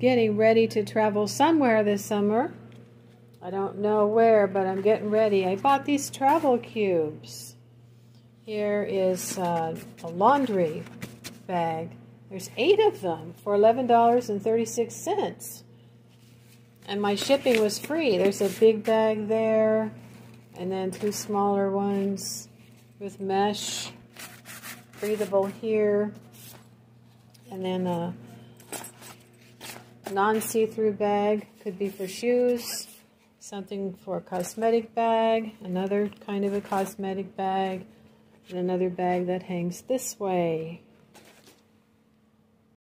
getting ready to travel somewhere this summer. I don't know where, but I'm getting ready. I bought these travel cubes. Here is a laundry bag. There's 8 of them for $11.36. And my shipping was free. There's a big bag there, and then 2 smaller ones with mesh, breathable here, and then a non-see-through bag, could be for shoes, something for a cosmetic bag, another kind of a cosmetic bag, and another bag that hangs this way.